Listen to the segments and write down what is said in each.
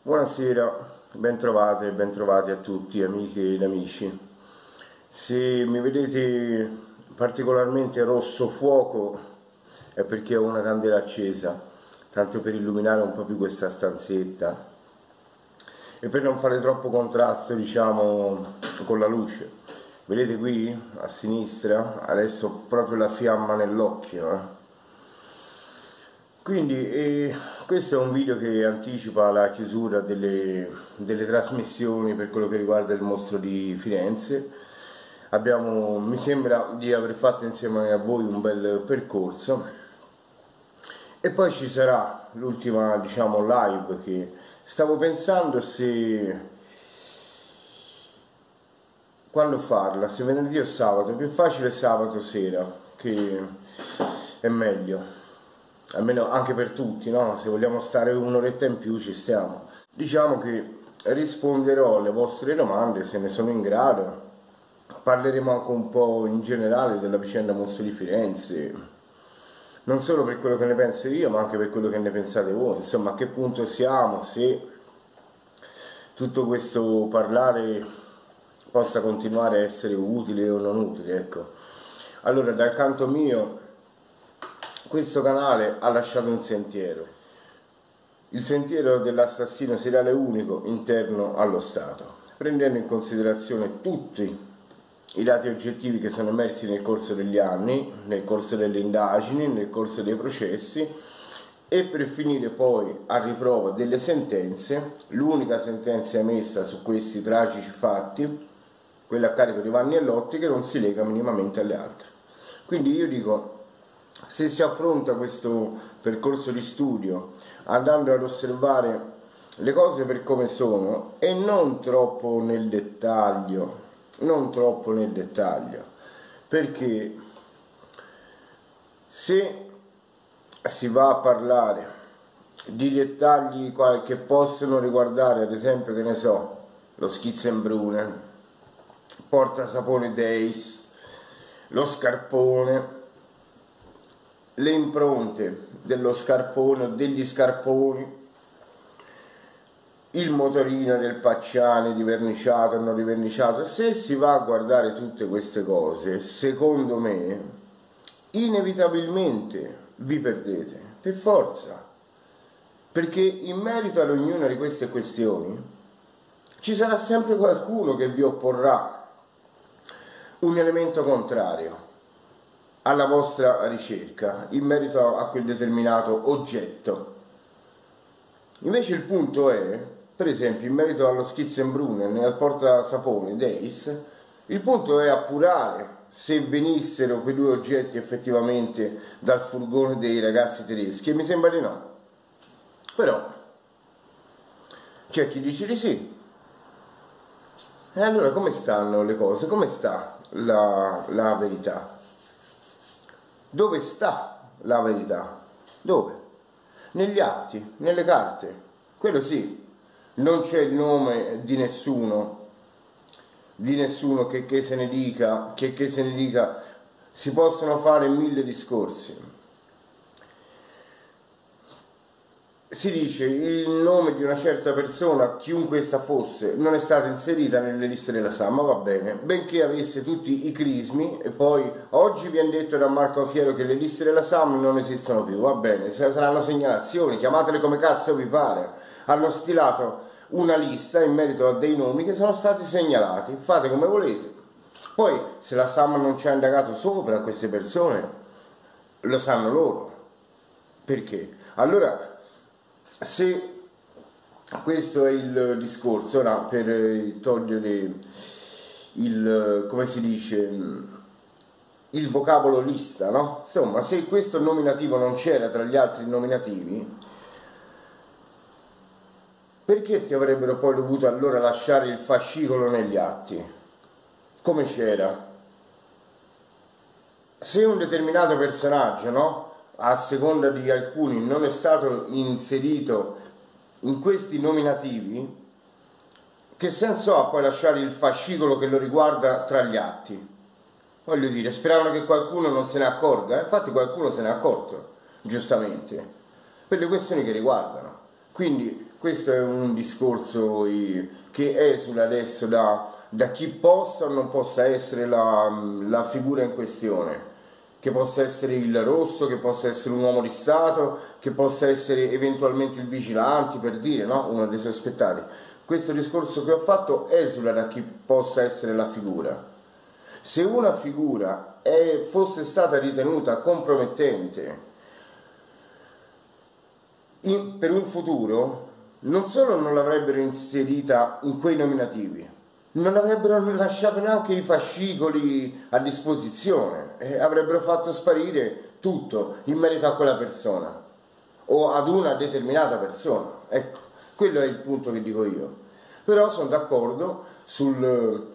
Buonasera, bentrovate e bentrovati a tutti amiche ed amici. Se mi vedete particolarmente rosso fuoco è perché ho una candela accesa, tanto per illuminare un po' più questa stanzetta e per non fare troppo contrasto, diciamo, con la luce. Vedete qui a sinistra? Adesso ho proprio la fiamma nell'occhio, Quindi questo è un video che anticipa la chiusura delle trasmissioni per quello che riguarda il mostro di Firenze. Mi sembra di aver fatto insieme a voi un bel percorso e poi ci sarà l'ultima, diciamo, live che stavo pensando se quando farla, se venerdì o sabato. È più facile sabato sera, che è meglio. Almeno anche per tutti, no? Se vogliamo stare un'oretta in più ci stiamo. Diciamo che risponderò alle vostre domande se ne sono in grado. Parleremo anche un po' in generale della vicenda Mostro di Firenze, non solo per quello che ne penso io, ma anche per quello che ne pensate voi. Insomma, a che punto siamo, se tutto questo parlare possa continuare a essere utile o non utile, ecco. Allora, dal canto mio, questo canale ha lasciato un sentiero, il sentiero dell'assassino seriale unico interno allo Stato, prendendo in considerazione tutti i dati oggettivi che sono emersi nel corso degli anni, nel corso delle indagini, nel corso dei processi, e per finire poi a riprova delle sentenze, l'unica sentenza emessa su questi tragici fatti, quella a carico di Vanni e Lotti, che non si lega minimamente alle altre. Quindi io dico, se si affronta questo percorso di studio andando ad osservare le cose per come sono e non troppo nel dettaglio, perché se si va a parlare di dettagli che possono riguardare, ad esempio, che ne so, lo Schizzenbrunnen, Porta Sapone Days, lo scarpone, le impronte dello scarpone o degli scarponi, il motorino del Pacciani di verniciato o non riverniciato, se si va a guardare tutte queste cose, secondo me, inevitabilmente vi perdete, per forza, perché in merito ad ognuna di queste questioni ci sarà sempre qualcuno che vi opporrà un elemento contrario alla vostra ricerca in merito a quel determinato oggetto. Invece il punto è, per esempio, in merito allo Schizzenbrunnen e al Portasapone Days, il punto è appurare se venissero quei due oggetti effettivamente dal furgone dei ragazzi tedeschi, e mi sembra di no. Però c'è chi dice di sì. E allora come stanno le cose? Come sta la verità? Dove sta la verità? Dove? Negli atti, nelle carte. Quello sì, non c'è il nome di nessuno che se ne dica, che se ne dica. Si possono fare 1000 discorsi. Si dice il nome di una certa persona, chiunque essa fosse, non è stata inserita nelle liste della SAM, va bene, benché avesse tutti i crismi, e poi oggi viene detto da Marco Fiero che le liste della SAM non esistono più, va bene, saranno segnalazioni, chiamatele come cazzo vi pare, hanno stilato una lista in merito a dei nomi che sono stati segnalati, fate come volete. Poi se la SAM non ci ha indagato sopra a queste persone, lo sanno loro. Perché? Allora, se questo è il discorso, ora per togliere come si dice, il vocabolo lista, no? Insomma, se questo nominativo non c'era tra gli altri nominativi, perché ti avrebbero poi dovuto allora lasciare il fascicolo negli atti? Come c'era? Se un determinato personaggio, no? A seconda di alcuni non è stato inserito in questi nominativi, che senso ha poi lasciare il fascicolo che lo riguarda tra gli atti? Voglio dire, speravano che qualcuno non se ne accorga, infatti qualcuno se ne è accorto, giustamente, per le questioni che riguardano. Quindi questo è un discorso che esula adesso da chi possa o non possa essere la figura in questione, che possa essere il rosso, che possa essere un uomo di Stato, che possa essere eventualmente il vigilante, per dire, no? Uno dei sospettati. Questo discorso che ho fatto esula da chi possa essere la figura. Se una figura fosse stata ritenuta compromettente per un futuro, non solo non l'avrebbero inserita in quei nominativi, non avrebbero lasciato neanche i fascicoli a disposizione, avrebbero fatto sparire tutto in merito a quella persona o ad una determinata persona. Ecco, quello è il punto che dico io. Però sono d'accordo sul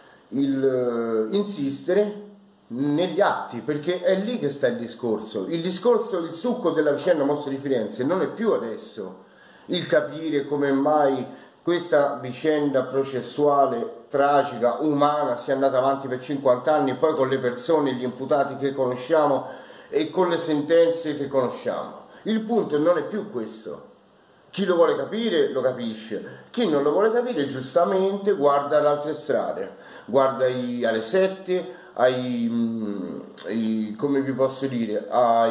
insistere negli atti, perché è lì che sta il discorso. Il succo della vicenda Mostro di Firenze non è più adesso il capire come mai questa vicenda processuale tragica, umana, sia andata avanti per 50 anni, poi con le persone, gli imputati che conosciamo e con le sentenze che conosciamo. Il punto non è più questo. Chi lo vuole capire lo capisce, chi non lo vuole capire giustamente guarda ad altre strade, guarda alle sette, come vi posso dire,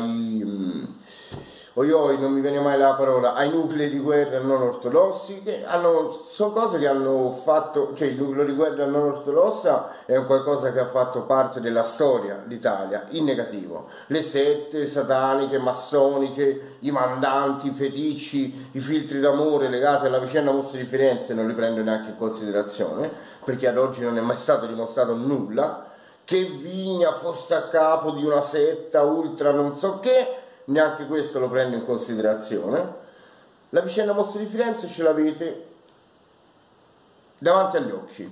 non mi viene mai la parola, ai nuclei di guerra non ortodossi, che sono cose che hanno fatto, cioè il nucleo di guerra non ortodossa è un qualcosa che ha fatto parte della storia d'Italia, in negativo. Le sette sataniche, massoniche, i mandanti, i feticci, i filtri d'amore legati alla vicenda Mostro di Firenze non li prendo neanche in considerazione, perché ad oggi non è mai stato dimostrato nulla, che Vigna fosse a capo di una setta ultra non so che, neanche questo lo prendo in considerazione. La vicenda Mostro di Firenze ce l'avete davanti agli occhi,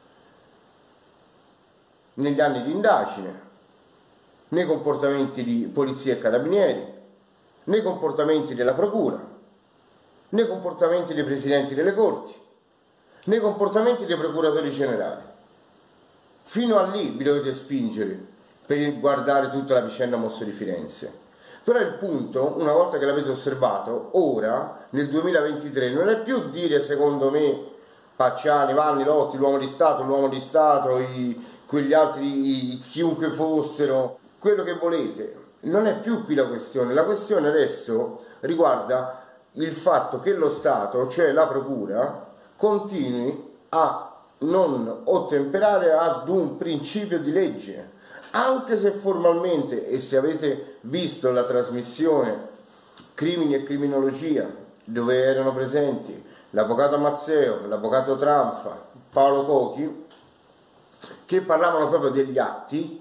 negli anni di indagine, nei comportamenti di polizia e carabinieri, nei comportamenti della procura, nei comportamenti dei presidenti delle corti, nei comportamenti dei procuratori generali. Fino a lì vi dovete spingere per guardare tutta la vicenda Mostro di Firenze. Però il punto, una volta che l'avete osservato, ora, nel 2023, non è più dire, secondo me, Pacciani, Vanni, Lotti, l'uomo di Stato, quegli altri, chiunque fossero, quello che volete. Non è più qui la questione adesso riguarda il fatto che lo Stato, cioè la Procura, continui a non ottemperare ad un principio di legge. Anche se formalmente, e se avete visto la trasmissione Crimini e Criminologia, dove erano presenti l'avvocato Mazzeo, l'avvocato Tranfa, Paolo Cochi, che parlavano proprio degli atti,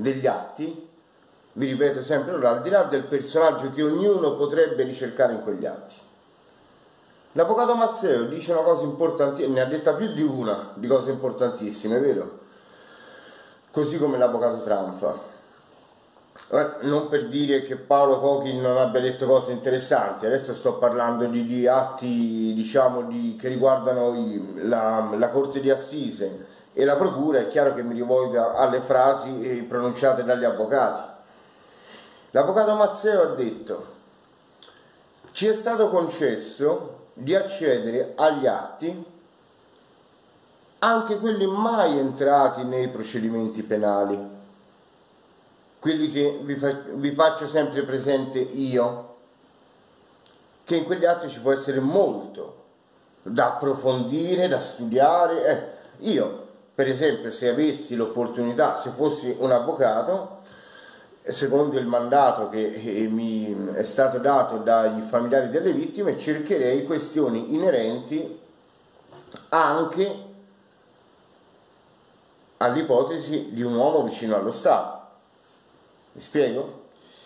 vi ripeto sempre, al di là del personaggio che ognuno potrebbe ricercare in quegli atti. L'avvocato Mazzeo dice una cosa importantissima, ne ha detta più di una di cose importantissime, vero? Così come l'avvocato Tranfa. Non per dire che Paolo Cochi non abbia detto cose interessanti, adesso sto parlando di atti, diciamo, che riguardano la Corte di Assise e la Procura. È chiaro che mi rivolga alle frasi pronunciate dagli avvocati. L'avvocato Mazzeo ha detto: ci è stato concesso di accedere agli atti, anche quelli mai entrati nei procedimenti penali, quelli che vi faccio sempre presente io, che in quegli atti ci può essere molto da approfondire, da studiare. Io, per esempio, se avessi l'opportunità, se fossi un avvocato, secondo il mandato che mi è stato dato dai familiari delle vittime, cercherei questioni inerenti anche all'ipotesi di un uomo vicino allo Stato. Mi spiego?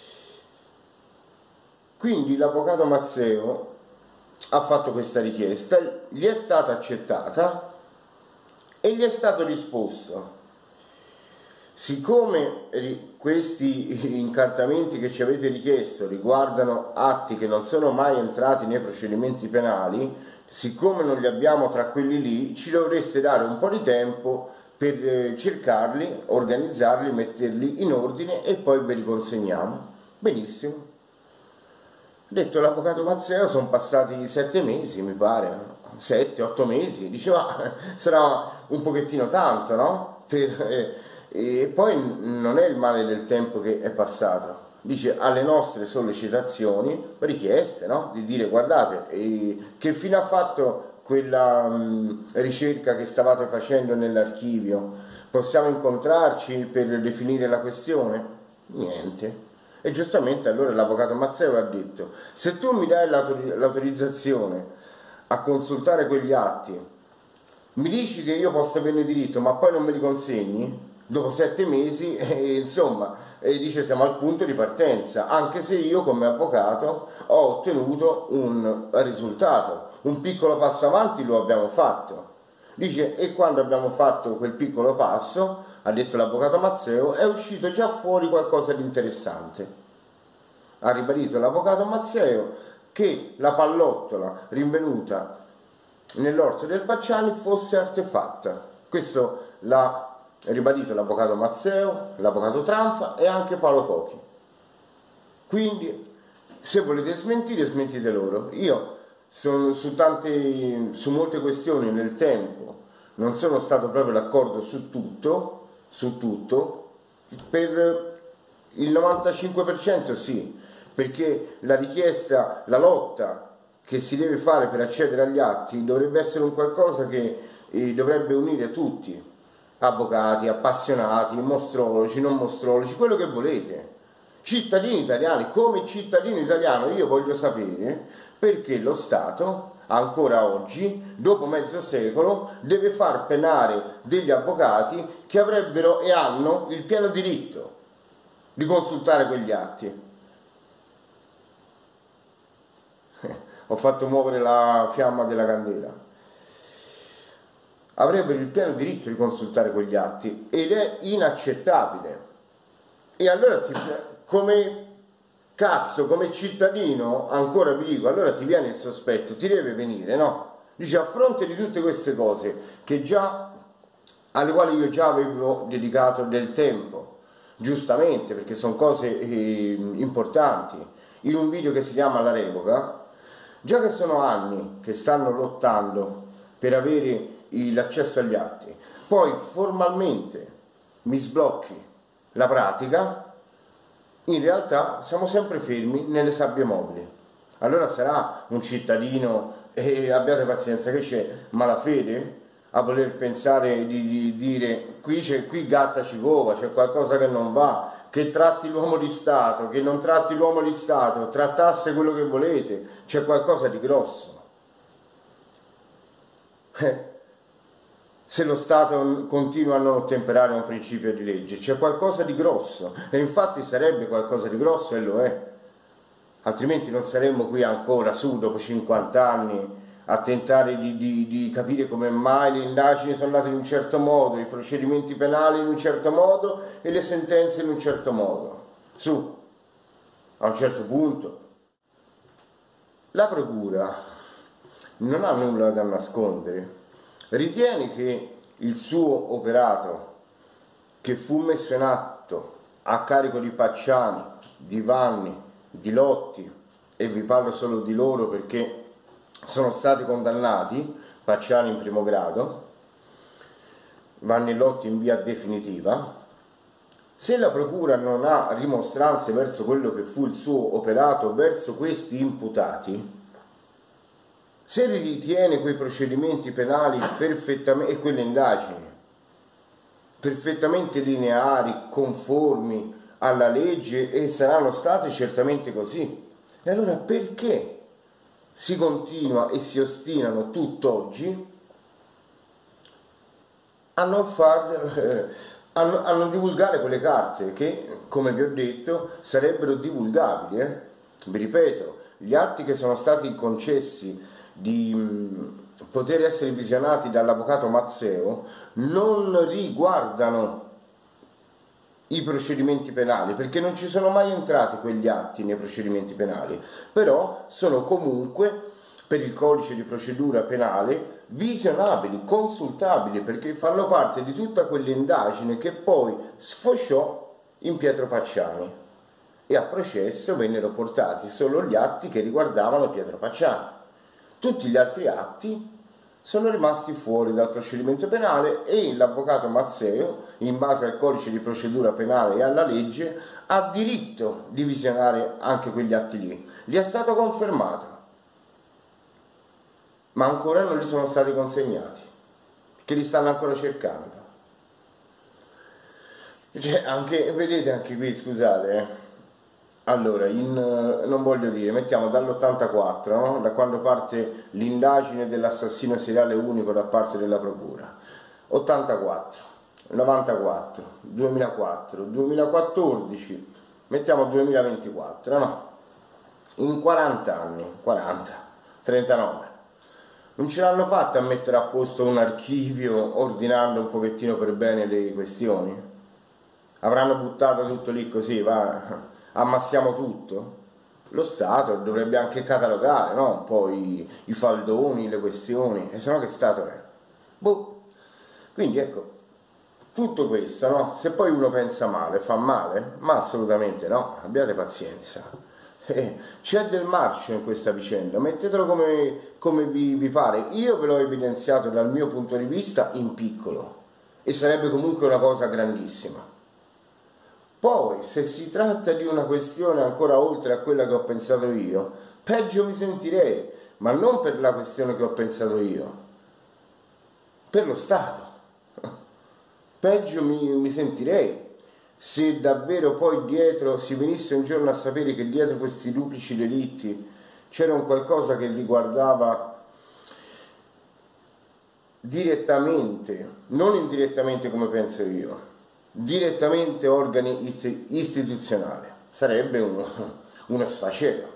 Quindi l'avvocato Mazzeo ha fatto questa richiesta, gli è stata accettata e gli è stato risposto: siccome questi incartamenti che ci avete richiesto riguardano atti che non sono mai entrati nei procedimenti penali, siccome non li abbiamo tra quelli lì, ci dovreste dare un po' di tempo per cercarli, organizzarli, metterli in ordine e poi ve li consegniamo. Benissimo. detto l'avvocato Mazzeo, sono passati 7 mesi, mi pare, 7-8 mesi, diceva sarà un pochettino tanto, no? E poi non è il male del tempo che è passato, dice alle nostre sollecitazioni, richieste, no? Di dire guardate, che fine ha fatto quella ricerca che stavate facendo nell'archivio? Possiamo incontrarci per definire la questione? Niente. E giustamente allora l'avvocato Mazzeo ha detto, se tu mi dai l'autorizzazione a consultare quegli atti, mi dici che io posso averne diritto ma poi non me li consegni? Dopo 7 mesi, insomma, dice siamo al punto di partenza, anche se io come avvocato ho ottenuto un risultato, un piccolo passo avanti lo abbiamo fatto. Dice, e quando abbiamo fatto quel piccolo passo, ha detto l'avvocato Mazzeo, è uscito già fuori qualcosa di interessante. Ha ribadito l'avvocato Mazzeo che la pallottola rinvenuta nell'orto del Pacciani fosse artefatta. Questo l'ha ribadito l'avvocato Mazzeo, l'avvocato Tranfa e anche Paolo Cochi. Quindi, se volete smentire, smentite loro. Io su molte questioni nel tempo non sono stato proprio d'accordo su tutto, per il 95% sì, perché la richiesta, la lotta che si deve fare per accedere agli atti dovrebbe essere un qualcosa che dovrebbe unire tutti, avvocati, appassionati, mostrologi, non mostrologi, quello che volete. Cittadini italiani, come cittadino italiano io voglio sapere perché lo Stato ancora oggi, dopo mezzo secolo, deve far penare degli avvocati che avrebbero e hanno il pieno diritto di consultare quegli atti. Ho fatto muovere la fiamma della candela. Avrebbero il pieno diritto di consultare quegli atti ed è inaccettabile. E allora come cazzo, come cittadino, ancora vi dico, allora ti viene il sospetto, ti deve venire, no? Dice, a fronte di tutte queste cose alle quali io già avevo dedicato del tempo, giustamente, perché sono cose importanti, in un video che si chiama La Revoca, già che sono anni che stanno lottando per avere l'accesso agli atti, poi formalmente mi sblocchi la pratica, in realtà siamo sempre fermi nelle sabbie mobili. Allora sarà un cittadino, e abbiate pazienza, che c'è malafede a voler pensare di dire qui gatta ci cova, c'è qualcosa che non va, che tratti l'uomo di Stato, che non tratti l'uomo di Stato, trattasse quello che volete, c'è qualcosa di grosso. Se lo Stato continua a non ottemperare a un principio di legge, c'è qualcosa di grosso, e infatti sarebbe qualcosa di grosso e lo è, altrimenti non saremmo qui ancora su dopo 50 anni a tentare di capire come mai le indagini sono andate in un certo modo, i procedimenti penali in un certo modo e le sentenze in un certo modo. Su, a un certo punto. La procura non ha nulla da nascondere. Ritiene che il suo operato, che fu messo in atto a carico di Pacciani, di Vanni, di Lotti, e vi parlo solo di loro perché sono stati condannati, Pacciani in primo grado, Vanni e Lotti in via definitiva, se la procura non ha rimostranze verso quello che fu il suo operato verso questi imputati, se ritiene quei procedimenti penali perfettamente, e quelle indagini perfettamente lineari, conformi alla legge, e saranno state certamente così, e allora perché si continua e si ostinano tutt'oggi a non divulgare quelle carte che, come vi ho detto, sarebbero divulgabili. Vi ripeto, gli atti che sono stati concessi di poter essere visionati dall'avvocato Mazzeo non riguardano i procedimenti penali, perché non ci sono mai entrati quegli atti nei procedimenti penali, però sono comunque per il codice di procedura penale visionabili, consultabili, perché fanno parte di tutta quell'indagine che poi sfociò in Pietro Pacciani. e a processo vennero portati solo gli atti che riguardavano Pietro Pacciani. Tutti gli altri atti sono rimasti fuori dal procedimento penale e l'avvocato Mazzeo, in base al codice di procedura penale e alla legge, ha diritto di visionare anche quegli atti lì. Gli è stato confermato, ma ancora non gli sono stati consegnati, che li stanno ancora cercando. Cioè, anche, vedete anche qui, scusate, allora, non voglio dire, mettiamo dall'84, no? Da quando parte l'indagine dell'assassino seriale unico da parte della procura, 84, 94, 2004, 2014, mettiamo 2024, no? In 40 anni, 40, 39, non ce l'hanno fatta a mettere a posto un archivio ordinando un pochettino per bene le questioni? Avranno buttato tutto lì così, va, ammassiamo tutto? Lo Stato dovrebbe anche catalogare, no? Un po' i faldoni, le questioni, e se no che Stato è? Boh. Quindi ecco, tutto questo, no? Se poi uno pensa male, fa male? Ma assolutamente no, abbiate pazienza. C'è del marcio in questa vicenda, mettetelo come vi pare. Io ve l'ho evidenziato dal mio punto di vista in piccolo, e sarebbe comunque una cosa grandissima. Poi, se si tratta di una questione ancora oltre a quella che ho pensato io, peggio mi sentirei, ma non per la questione che ho pensato io, per lo Stato. Peggio mi sentirei se davvero poi dietro si venisse un giorno a sapere che dietro questi duplici delitti c'era un qualcosa che riguardava direttamente, non indirettamente come penso io, direttamente organi istituzionali. Sarebbe uno sfacelo.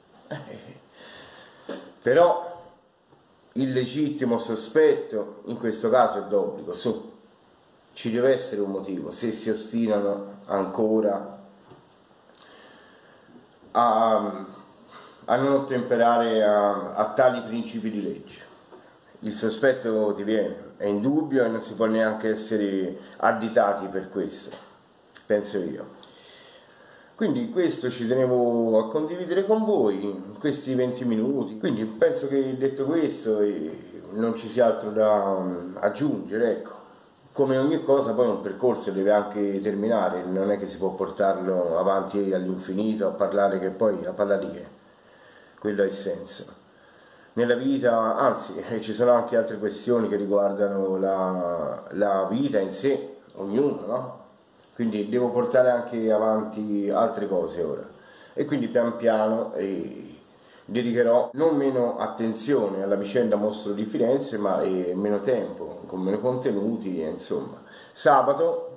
Però il legittimo sospetto in questo caso è d'obbligo, su. Ci deve essere un motivo, se si ostinano ancora a non ottemperare a tali principi di legge. Il sospetto ti viene, è indubbio e non si può neanche essere additati per questo, penso io. Quindi questo ci tenevo a condividere con voi in questi 20 minuti. Quindi penso che detto questo non ci sia altro da aggiungere, ecco. Come ogni cosa poi un percorso deve anche terminare, non è che si può portarlo avanti all'infinito a parlare che poi a parlare di che? Quello ha il senso. Nella vita, anzi, ci sono anche altre questioni che riguardano la vita in sé, ognuno, no? Quindi devo portare anche avanti altre cose ora. E quindi pian piano dedicherò non meno attenzione alla vicenda Mostro di Firenze, ma meno tempo, con meno contenuti, insomma. Sabato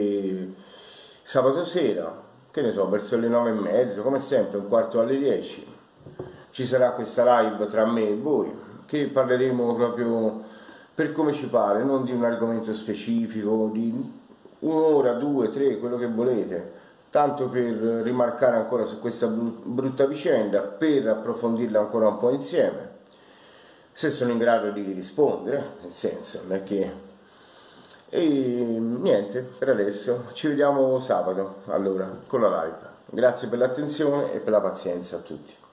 sera, che ne so, verso le 9:30, come sempre, un quarto alle 10, ci sarà questa live tra me e voi, che parleremo proprio per come ci pare, non di un argomento specifico, di un'ora, 2, 3, quello che volete, tanto per rimarcare ancora su questa brutta vicenda, per approfondirla ancora un po' insieme, se sono in grado di rispondere, nel senso, non è che... E niente, per adesso, ci vediamo sabato, allora, con la live. Grazie per l'attenzione e per la pazienza a tutti.